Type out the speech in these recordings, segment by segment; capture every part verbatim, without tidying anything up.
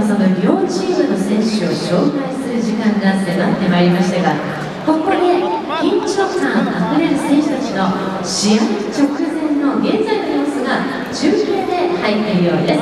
その両チームの選手を紹介する時間が迫ってまいりましたが、ここで緊張感あふれる選手たちの試合直前の現在の様子が中継で入っているようです。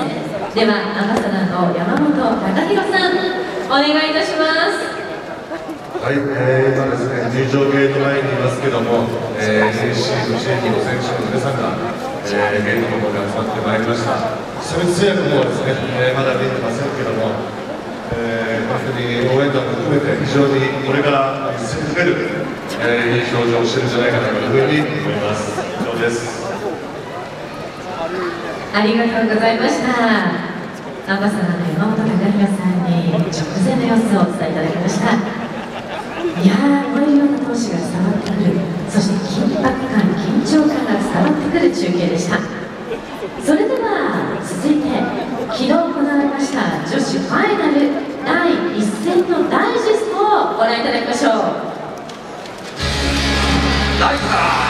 ではアンバサダーの山本貴弘さん、お願いいたします。 はい、えー、今ですね、入場ゲート前にいますけども、えー、エーシー のチームの選手の皆さんが、えー、ゲートの方に集まってまいりました。差別通訳もですね、えー、まだ見えてませんけども、えー、本当に応援団も含めて非常にこれから攻める、えー、いい表情をしてるんじゃないかなというふうに思います。以上です。 ありがとうございました。アンバサダーの山本貴弘さんに直前の様子をお伝えいただきました。いやー、森山投手が伝わってくる、そして緊迫感、緊張感が伝わってくる中継でした。それでは続いて、昨日行われました女子ファイナルだいいっ戦のダイジェストをご覧いただきましょう。 ライト